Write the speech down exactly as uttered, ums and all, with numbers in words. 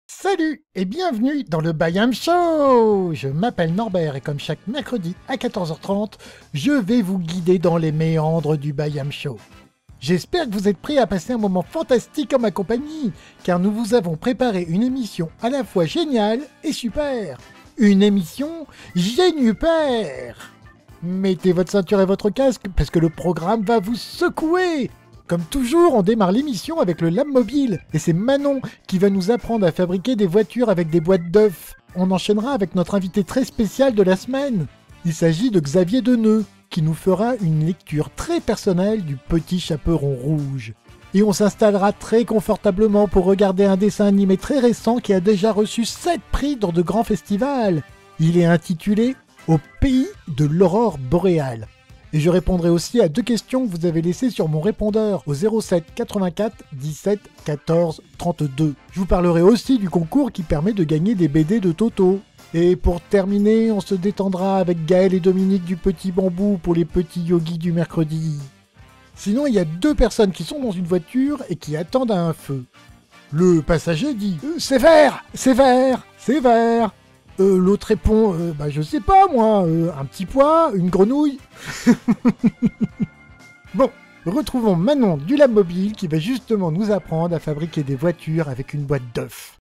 Salut et bienvenue dans le Bayam Show. Je m'appelle Norbert et comme chaque mercredi à quatorze heures trente, je vais vous guider dans les méandres du Bayam Show. J'espère que vous êtes prêts à passer un moment fantastique en ma compagnie, car nous vous avons préparé une émission à la fois géniale et super. Une émission génupère. Mettez votre ceinture et votre casque parce que le programme va vous secouer. Comme toujours, on démarre l'émission avec le lame mobile, et c'est Manon qui va nous apprendre à fabriquer des voitures avec des boîtes d'œufs. On enchaînera avec notre invité très spécial de la semaine. Il s'agit de Xavier Deneux, qui nous fera une lecture très personnelle du Petit Chaperon Rouge. Et on s'installera très confortablement pour regarder un dessin animé très récent qui a déjà reçu sept prix dans de grands festivals. Il est intitulé « Au pays de l'aurore boréale ». Et je répondrai aussi à deux questions que vous avez laissées sur mon répondeur au zéro sept quatre-vingt-quatre dix-sept quatorze trente-deux. Je vous parlerai aussi du concours qui permet de gagner des B D de Toto. Et pour terminer, on se détendra avec Gaël et Dominique du Petit Bambou pour les petits yogis du mercredi. Sinon, il y a deux personnes qui sont dans une voiture et qui attendent à un feu. Le passager dit euh, « C'est vert, c'est vert, c'est vert ». Euh, l'autre répond, euh, bah je sais pas moi, euh, un petit pois, une grenouille. Bon, retrouvons Manon du Lab Mobile qui va justement nous apprendre à fabriquer des voitures avec une boîte d'œufs.